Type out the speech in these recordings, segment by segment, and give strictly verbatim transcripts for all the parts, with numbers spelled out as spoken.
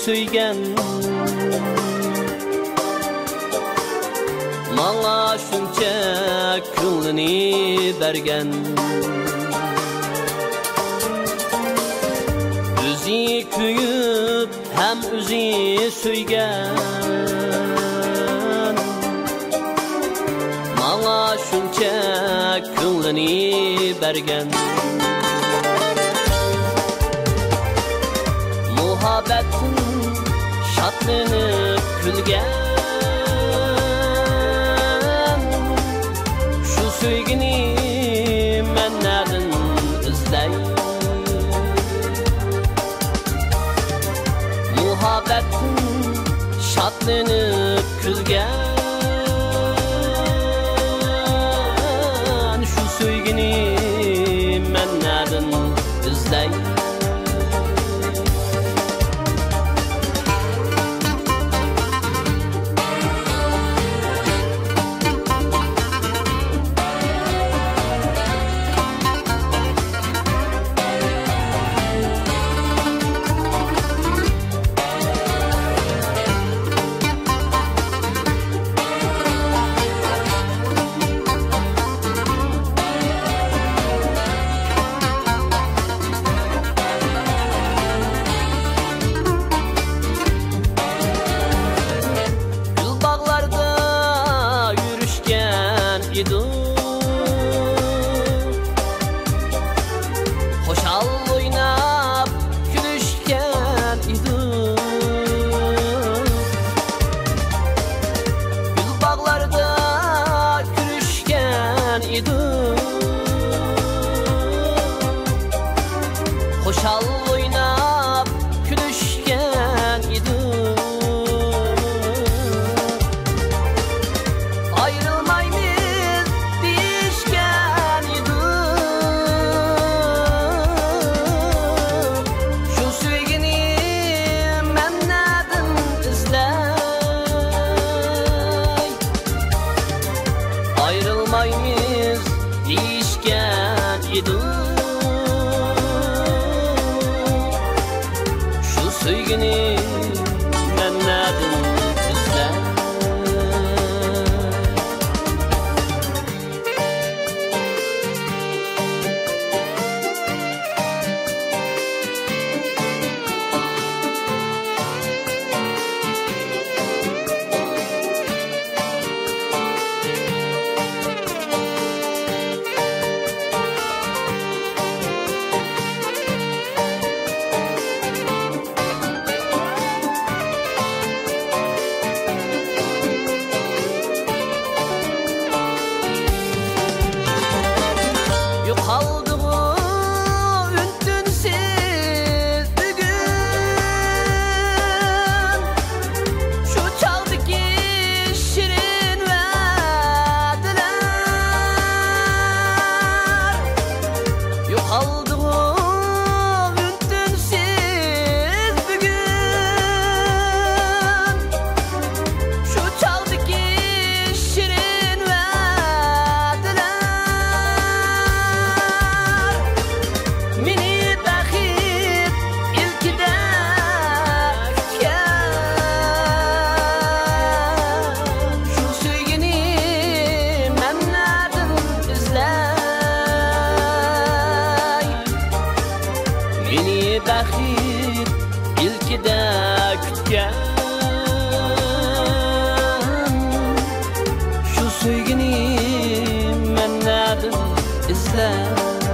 söygen Mala şunca kılını bergen Üzü köyüp hem üzü söygen Mala şunca kılını bergen Muhabbetin şatlanıp külgen Şu söygini men nadin izday Muhabbetin şatlanıp külgen Şu söygini men nadin izday Hoşal oynap gülüşken idi Gül bağlarda gülüşken idi Hoşal oynap gülüşken idi Ayrılmayız değişken idi Şu söygini men nadin izday Kaldı bu üntünsiz bugün Şu çaldı ki şirin vadiler Yok kaldı bu üntünsiz bugün Şu çaldı ki şirin vadiler Mini bakıp ilkide kütken Şu söygini men nadin izday Mini bakıp ilkide kütken Şu söygini men nadin izday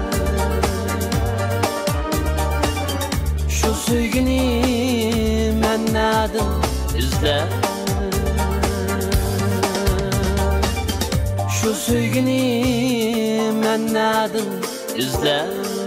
Şu söygini men nadin izday Şu söygini men nadin izday